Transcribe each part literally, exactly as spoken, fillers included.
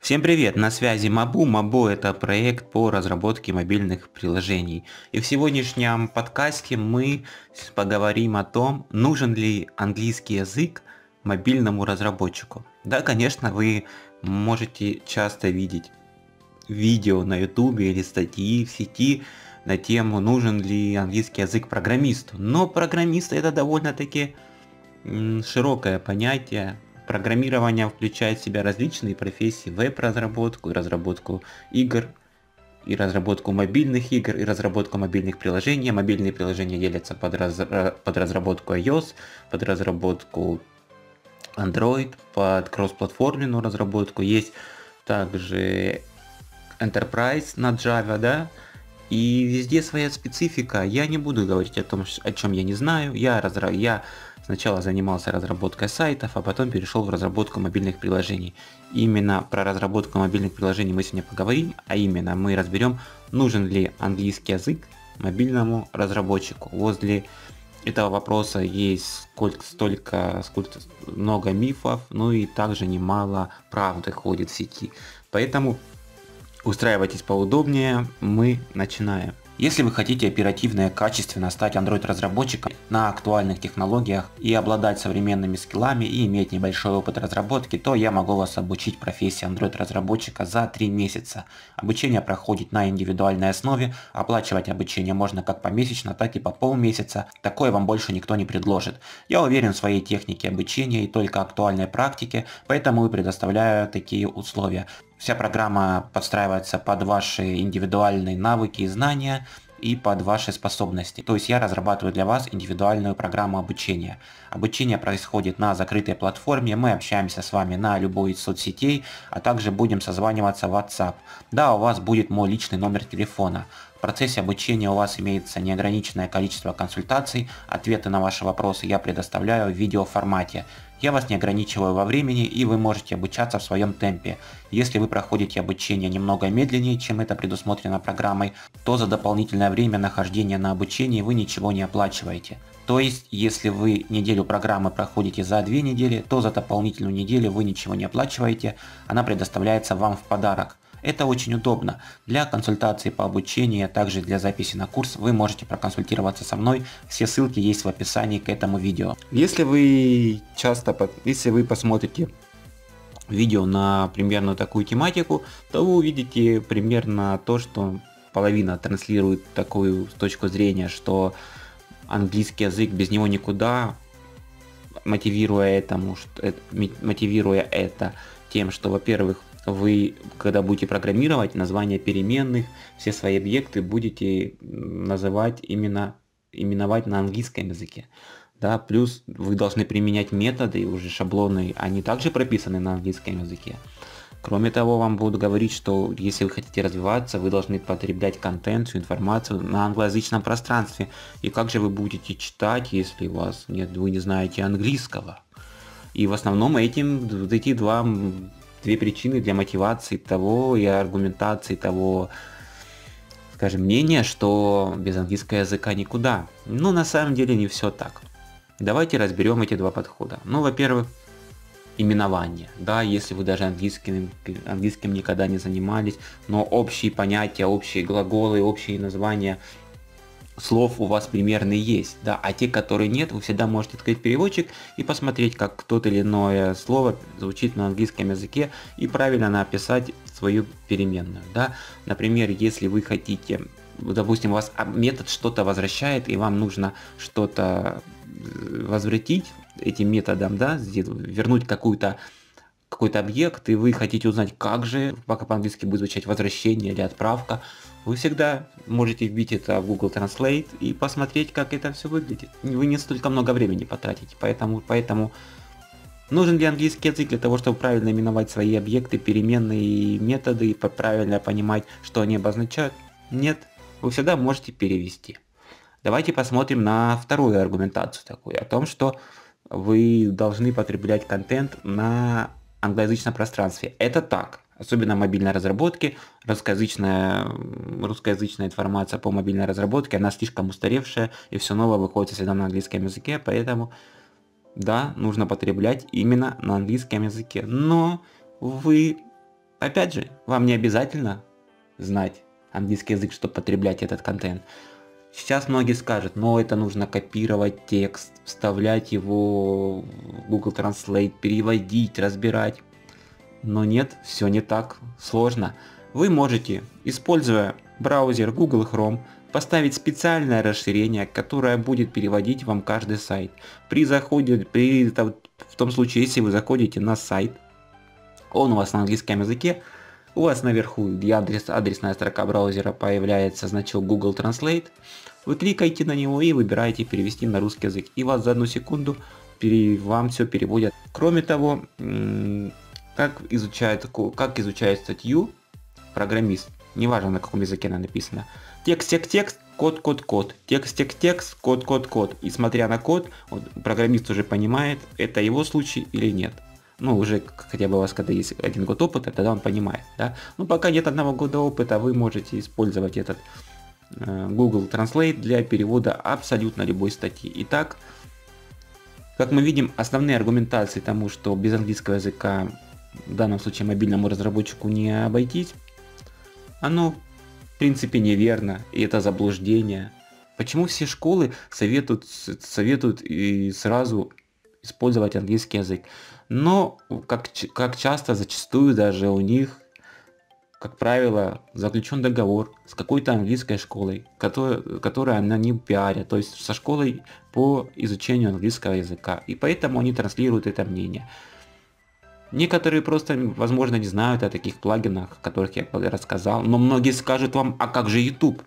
Всем привет, на связи Мабу. Мабу это проект по разработке мобильных приложений. И в сегодняшнем подкасте мы поговорим о том, нужен ли английский язык мобильному разработчику. Да, конечно, вы можете часто видеть видео на ютубе или статьи в сети на тему, нужен ли английский язык программисту. Но программист это довольно-таки м, широкое понятие. Программирование включает в себя различные профессии: веб-разработку, и разработку игр, и разработку мобильных игр, и разработку мобильных приложений. Мобильные приложения делятся под, раз, под разработку iOS, под разработку Android, под кроссплатформенную разработку. Есть также Enterprise на Java, да, и везде своя специфика. Я не буду говорить о том, о чем я не знаю. Я, разра... я сначала занимался разработкой сайтов, а потом перешел в разработку мобильных приложений. Именно про разработку мобильных приложений мы сегодня поговорим, а именно мы разберем, нужен ли английский язык мобильному разработчику. Возле этого вопроса есть сколько, столько, сколько много мифов, ну и также немало правды ходит в сети. Поэтому устраивайтесь поудобнее, мы начинаем. Если вы хотите оперативно и качественно стать Android-разработчиком на актуальных технологиях и обладать современными скиллами и иметь небольшой опыт разработки, то я могу вас обучить профессии Android-разработчика за три месяца. Обучение проходит на индивидуальной основе, оплачивать обучение можно как помесячно, так и по полмесяца. Такое вам больше никто не предложит. Я уверен в своей технике обучения и только актуальной практике, поэтому и предоставляю такие условия. Вся программа подстраивается под ваши индивидуальные навыки и знания и под ваши способности. То есть я разрабатываю для вас индивидуальную программу обучения. Обучение происходит на закрытой платформе, мы общаемся с вами на любой из соцсетей, а также будем созваниваться в WhatsApp. Да, у вас будет мой личный номер телефона. В процессе обучения у вас имеется неограниченное количество консультаций, ответы на ваши вопросы я предоставляю в видеоформате. Я вас не ограничиваю во времени, и вы можете обучаться в своем темпе. Если вы проходите обучение немного медленнее, чем это предусмотрено программой, то за дополнительное время нахождения на обучении вы ничего не оплачиваете. То есть, если вы неделю программы проходите за две недели, то за дополнительную неделю вы ничего не оплачиваете, она предоставляется вам в подарок. Это очень удобно. Для консультации по обучению, а также для записи на курс вы можете проконсультироваться со мной. Все ссылки есть в описании к этому видео. Если вы часто, если вы посмотрите видео на примерно такую тематику, то вы увидите примерно то, что половина транслирует такую точку зрения, что английский язык без него никуда, мотивируя этому, что, мотивируя это тем, что, во-первых, вы, когда будете программировать, названия переменных, все свои объекты будете называть именно, именовать на английском языке. Да, плюс вы должны применять методы, уже шаблоны, они также прописаны на английском языке. Кроме того, вам будут говорить, что если вы хотите развиваться, вы должны потреблять контент, всю информацию на англоязычном пространстве. И как же вы будете читать, если у вас нет, вы не знаете английского? И в основном этим, вот эти два... Две причины для мотивации того и аргументации того, скажем, мнения, что без английского языка никуда. Но на самом деле не все так. Давайте разберем эти два подхода. Ну, во-первых, именование. Да, если вы даже английским, английским никогда не занимались, но общие понятия, общие глаголы, общие названия слов у вас примерно есть, да, а те, которые нет, вы всегда можете открыть переводчик и посмотреть, как то или иное слово звучит на английском языке и правильно написать свою переменную, да. Например, если вы хотите, допустим, у вас метод что-то возвращает и вам нужно что-то возвратить этим методом, да, вернуть какую-то какой-то объект, и вы хотите узнать, как же, пока по-английски будет звучать возвращение или отправка, вы всегда можете вбить это в Google Translate и посмотреть, как это все выглядит. Вы не столько много времени потратите, поэтому, поэтому нужен ли английский язык для того, чтобы правильно именовать свои объекты, переменные и методы, и правильно понимать, что они обозначают? Нет, вы всегда можете перевести. Давайте посмотрим на вторую аргументацию такую, о том, что вы должны потреблять контент на англоязычном пространстве. Это так. Особенно в мобильной разработке, русскоязычная, русскоязычная информация по мобильной разработке, она слишком устаревшая, и все новое выходит всегда на английском языке, поэтому да, нужно потреблять именно на английском языке. Но вы Опять же, вам не обязательно знать английский язык, чтобы потреблять этот контент. Сейчас многие скажут, но это нужно копировать текст, вставлять его в Google Translate, переводить, разбирать. Но нет, все не так сложно. Вы можете, используя браузер Google Chrome, поставить специальное расширение, которое будет переводить вам каждый сайт. При заходе, при, в том случае, если вы заходите на сайт, он у вас на английском языке, у вас наверху, где адрес, адресная строка браузера, появляется значок Google Translate. Вы кликаете на него и выбираете перевести на русский язык. И вас за одну секунду пере, вам все переводят. Кроме того, как изучает, как изучает статью программист, неважно на каком языке она написана. Текст, текст, текст, код, код, код. Текст, текст, текст, код, код, код. И смотря на код, вот, программист уже понимает, это его случай или нет. Ну, уже хотя бы у вас, когда есть один год опыта, тогда он понимает, да. Ну, пока нет одного года опыта, вы можете использовать этот э, Google Translate для перевода абсолютно любой статьи. Итак, как мы видим, основные аргументации тому, что без английского языка, в данном случае мобильному разработчику, не обойтись, оно в принципе неверно, и это заблуждение. Почему все школы советуют, советуют и сразу использовать английский язык? Но, как, как часто, зачастую даже у них, как правило, заключен договор с какой-то английской школой, которая, которая она не пиарит, то есть со школой по изучению английского языка. И поэтому они транслируют это мнение. Некоторые просто, возможно, не знают о таких плагинах, о которых я рассказал, но многие скажут вам, а как же YouTube?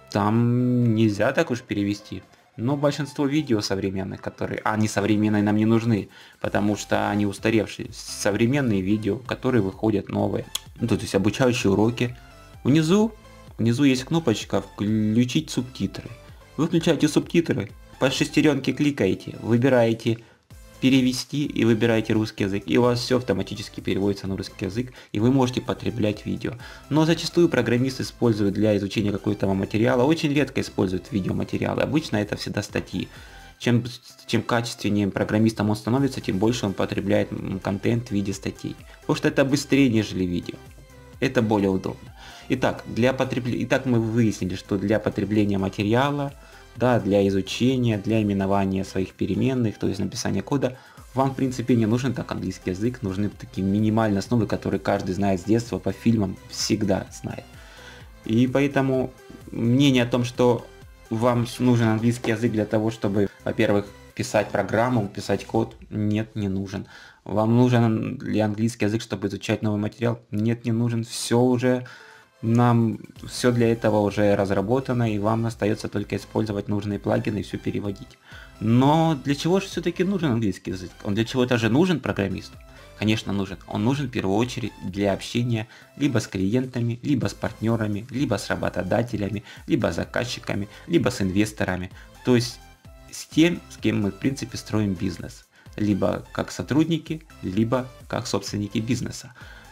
Там нельзя так уж перевести. Но большинство видео современных, которые, а они современные нам не нужны, потому что они устаревшие. Современные видео, которые выходят новые. Ну, то есть обучающие уроки. Внизу, внизу есть кнопочка «Включить субтитры». Вы включаете субтитры, по шестеренке кликаете, выбираете «Перевести» и выбираете русский язык, и у вас все автоматически переводится на русский язык, и вы можете потреблять видео. Но зачастую программисты используют для изучения какого-то материала, очень редко используют видеоматериалы, обычно это всегда статьи. Чем, чем качественнее программистом он становится, тем больше он потребляет контент в виде статей, потому что это быстрее, нежели видео. Это более удобно. Итак, для потребления, Итак мы выяснили, что для потребления материала, да, для изучения, для именования своих переменных, то есть написания кода, вам в принципе не нужен так английский язык, нужны такие минимальные основы, которые каждый знает с детства, по фильмам всегда знает. И поэтому мнение о том, что вам нужен английский язык для того, чтобы, во-первых, писать программу, писать код, нет, не нужен. Вам нужен ли английский язык, чтобы изучать новый материал? Нет, не нужен. Все уже Нам все для этого уже разработано, и вам остается только использовать нужные плагины и все переводить. Но для чего же все-таки нужен английский язык? Он для чего-то же нужен программисту? Конечно, нужен. Он нужен в первую очередь для общения либо с клиентами, либо с партнерами, либо с работодателями, либо с заказчиками, либо с инвесторами. То есть с тем, с кем мы в принципе строим бизнес. Либо как сотрудники, либо как собственники бизнеса.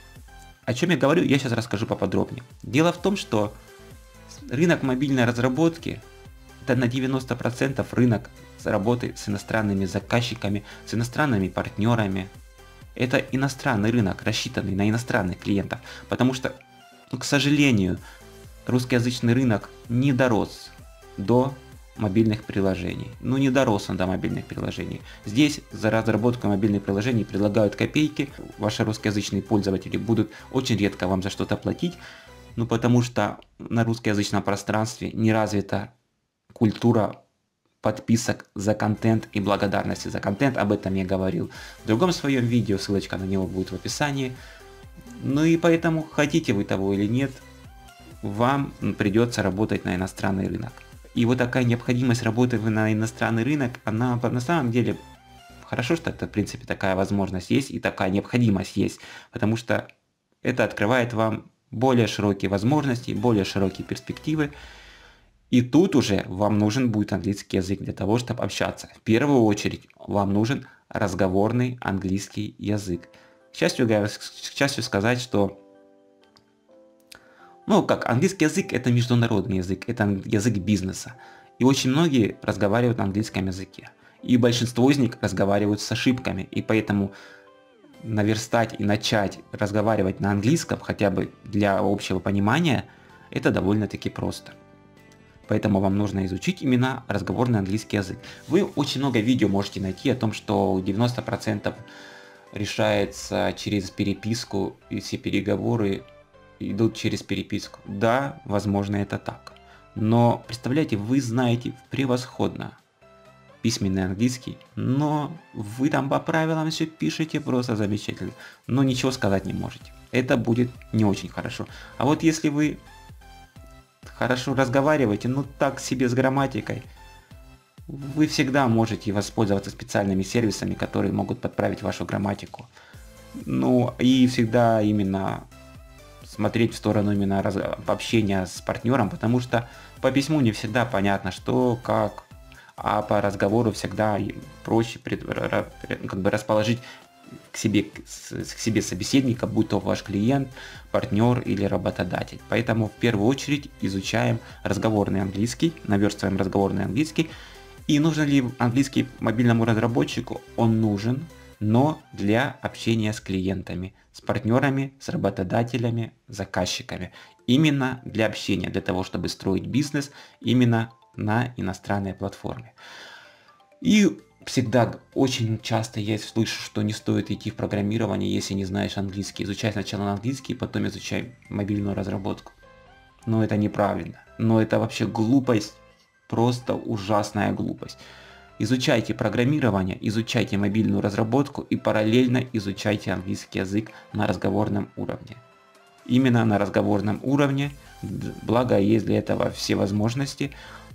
О чем я говорю, я сейчас расскажу поподробнее. Дело в том, что рынок мобильной разработки это на девяносто процентов рынок работы с иностранными заказчиками, с иностранными партнерами. Это иностранный рынок, рассчитанный на иностранных клиентов, потому что, ну, к сожалению, русскоязычный рынок не дорос до мобильных приложений. Ну не дорос он до мобильных приложений. Здесь за разработку мобильных приложений предлагают копейки. Ваши русскоязычные пользователи будут очень редко вам за что-то платить, ну потому что на русскоязычном пространстве не развита культура подписок за контент и благодарности за контент. Об этом я говорил в другом своем видео, ссылочка на него будет в описании. Ну и поэтому, хотите вы того или нет, вам придется работать на иностранный рынок. И вот такая необходимость работы на иностранный рынок, она на самом деле хорошо, что это в принципе такая возможность есть и такая необходимость есть, потому что это открывает вам более широкие возможности, более широкие перспективы. И тут уже вам нужен будет английский язык для того, чтобы общаться. В первую очередь вам нужен разговорный английский язык. К счастью, к счастью сказать, что Ну, как, английский язык это международный язык, это язык бизнеса. И очень многие разговаривают на английском языке. И большинство из них разговаривают с ошибками. И поэтому наверстать и начать разговаривать на английском, хотя бы для общего понимания, это довольно-таки просто. Поэтому вам нужно изучить именно разговорный английский язык. Вы очень много видео можете найти о том, что девяносто процентов решается через переписку, и все переговоры идут через переписку. Да, возможно, это так. Но представляете, вы знаете превосходно письменный английский, но вы там по правилам все пишете просто замечательно, но ничего сказать не можете. Это будет не очень хорошо. А вот если вы хорошо разговариваете, ну так себе с грамматикой, вы всегда можете воспользоваться специальными сервисами, которые могут подправить вашу грамматику. Ну и всегда именно смотреть в сторону именно раз... общения с партнером, потому что по письму не всегда понятно, что, как, а по разговору всегда проще пред... как бы расположить к себе, к себе собеседника, будь то ваш клиент, партнер или работодатель. Поэтому в первую очередь изучаем разговорный английский, наверстываем разговорный английский. И нужен ли английский мобильному разработчику? Он нужен, но для общения с клиентами, с партнерами, с работодателями, заказчиками. Именно для общения, для того, чтобы строить бизнес именно на иностранной платформе. И всегда, очень часто я слышу, что не стоит идти в программирование, если не знаешь английский. Изучай сначала английский, потом изучай мобильную разработку. Но это неправильно. Но это вообще глупость, просто ужасная глупость. Изучайте программирование, изучайте мобильную разработку и параллельно изучайте английский язык на разговорном уровне. Именно на разговорном уровне, благо есть для этого все возможности.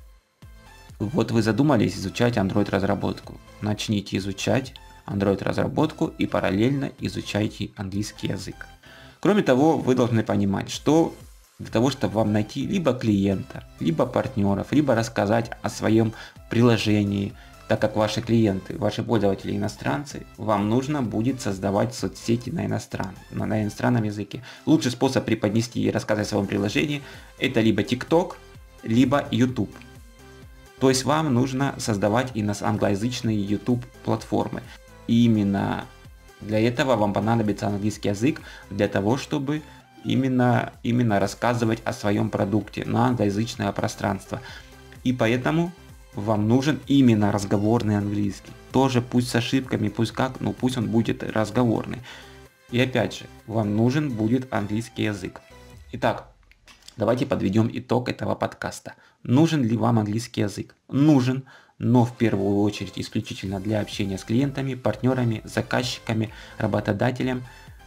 Вот вы задумались изучать Android разработку. Начните изучать Android разработку и параллельно изучайте английский язык. Кроме того, вы должны понимать, что для того, чтобы вам найти либо клиента, либо партнеров, либо рассказать о своем приложении, так как ваши клиенты, ваши пользователи иностранцы, вам нужно будет создавать соцсети на, иностран, на, на иностранном языке. Лучший способ преподнести и рассказать о своем приложении – это либо TikTok, либо YouTube. То есть вам нужно создавать и на англоязычные YouTube платформы. И именно для этого вам понадобится английский язык, для того, чтобы именно, именно рассказывать о своем продукте на англоязычное пространство. И поэтому вам нужен именно разговорный английский. Тоже пусть с ошибками, пусть как, но пусть он будет разговорный. И опять же, вам нужен будет английский язык. Итак, давайте подведем итог этого подкаста. Нужен ли вам английский язык? Нужен, но в первую очередь исключительно для общения с клиентами, партнерами, заказчиками, работодателем,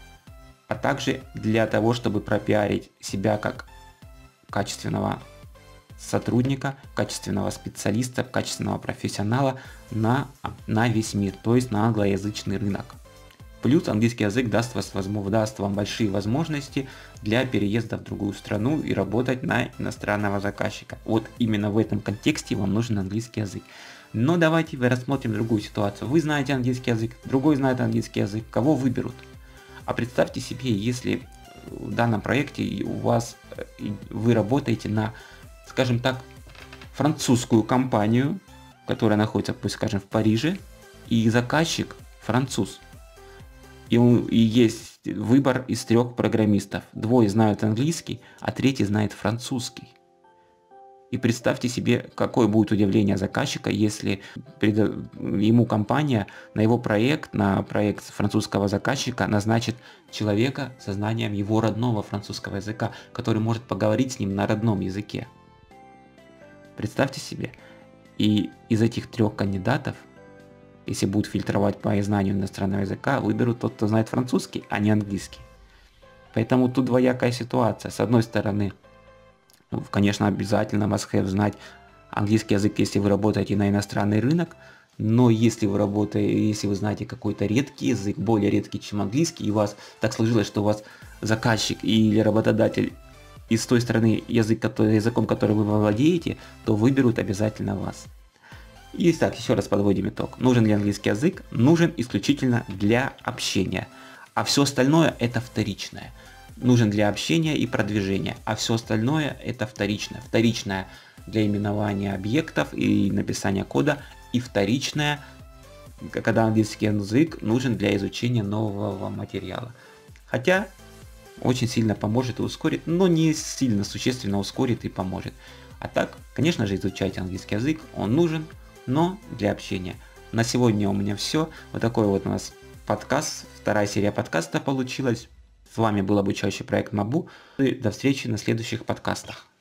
а также для того, чтобы пропиарить себя как качественного сотрудника, качественного специалиста, качественного профессионала на, на весь мир, то есть на англоязычный рынок. Плюс английский язык даст, вас, даст вам большие возможности для переезда в другую страну и работать на иностранного заказчика. Вот именно в этом контексте вам нужен английский язык. Но давайте рассмотрим другую ситуацию. Вы знаете английский язык, другой знает английский язык. Кого выберут? А представьте себе, если в данном проекте у вас вы работаете на, скажем так, французскую компанию, которая находится, пусть скажем, в Париже, и заказчик француз. И, и есть выбор из трех программистов. Двое знают английский, а третий знает французский. И представьте себе, какое будет удивление заказчика, если ему компания на его проект, на проект французского заказчика назначит человека со знанием его родного французского языка, который может поговорить с ним на родном языке. Представьте себе. И из этих трех кандидатов, если будут фильтровать по знанию иностранного языка, выберут тот, кто знает французский, а не английский. Поэтому тут двоякая ситуация. С одной стороны, конечно, обязательно must-have знать английский язык, если вы работаете на иностранный рынок, но если вы работаете, если вы знаете какой-то редкий язык, более редкий, чем английский, и у вас так сложилось, что у вас заказчик или работодатель из той стороны язык, который, языком, который вы владеете, то выберут обязательно вас. Итак, еще раз подводим итог. Нужен ли английский язык? Нужен исключительно для общения. А все остальное это вторичное. Нужен для общения и продвижения. А все остальное это вторичное. Вторичное для именования объектов и написания кода. И вторичное когда английский язык нужен для изучения нового материала. Хотя очень сильно поможет и ускорит, но не сильно существенно ускорит и поможет. А так, конечно же, изучайте английский язык, он нужен, но для общения. На сегодня у меня все. Вот такой вот у нас подкаст, вторая серия подкаста получилась. С вами был обучающий проект Мабу. И до встречи на следующих подкастах.